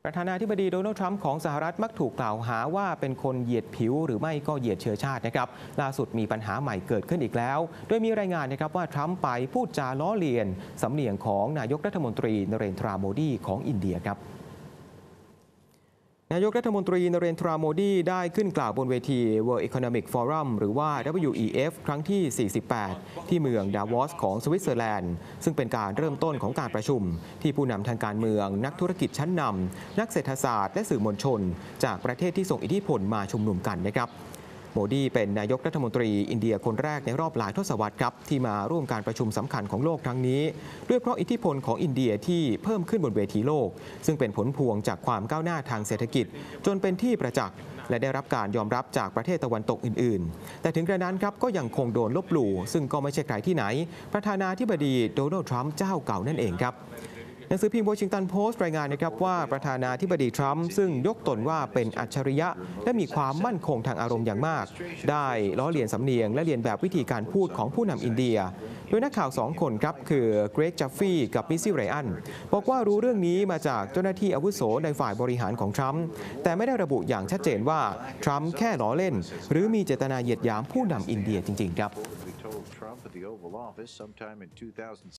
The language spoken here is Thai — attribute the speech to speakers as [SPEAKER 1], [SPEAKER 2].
[SPEAKER 1] ประธานาธิบดีโดนัลด์ทรัมป์ของสหรัฐมักถูกกล่าวหาว่าเป็นคนเหยียดผิวหรือไม่ก็เหยียดเชื้อชาตินะครับล่าสุดมีปัญหาใหม่เกิดขึ้นอีกแล้ว โดยมีรายงานนะครับว่าทรัมป์ไปพูดจาล้อเลียนสำเนียงของนายกรัฐมนตรีนเรนทราโมดีของอินเดียครับนายกรัฐมนตรีนเรนทราโมดีได้ขึ้นกล่าวบนเวที World Economic Forum หรือว่า WEF ครั้งที่ 48 ที่เมืองดาวอสของสวิตเซอร์แลนด์ซึ่งเป็นการเริ่มต้นของการประชุมที่ผู้นำทางการเมืองนักธุรกิจชั้นนำนักเศรษฐศาสตร์และสื่อมวลชนจากประเทศที่ส่งอิทธิพลมาชุมนุมกันนะครับโมดีเป็นนายกรัฐมนตรีอินเดียคนแรกในรอบหลายทศวรรษครับที่มาร่วมการประชุมสำคัญของโลกครั้งนี้ด้วยเพราะอิทธิพลของอินเดียที่เพิ่มขึ้นบนเวทีโลกซึ่งเป็นผลพวงจากความก้าวหน้าทางเศรษฐกิจจนเป็นที่ประจักษ์และได้รับการยอมรับจากประเทศตะวันตกอื่นๆแต่ถึงกระนั้นครับก็ยังคงโดนลบหลู่ซึ่งก็ไม่ใช่ใครที่ไหนประธานาธิบดีโดนัลด์ทรัมป์เจ้าเก่านั่นเองครับหนังสือพิมพ์วอชิงตันโพสต์รายงานนะครับว่าประธานาธิบดีทรัมป์ซึ่งยกตนว่าเป็นอัจฉริยะและมีความมั่นคงทางอารมณ์อย่างมากได้ล้อเลียนสำเนียงและเลียนแบบวิธีการพูดของผู้นำอินเดียโดยนักข่าว2 คนครับคือเกรกจัฟฟี่กับมิสซี่ไรอันบอกว่ารู้เรื่องนี้มาจากเจ้าหน้าที่อาวุโสในฝ่ายบริหารของทรัมป์แต่ไม่ได้ระบุอย่างชัดเจนว่าทรัมป์แค่ล้อเล่นหรือมีเจตนาเหยียดหยามผู้นำอินเดียจริงๆครับ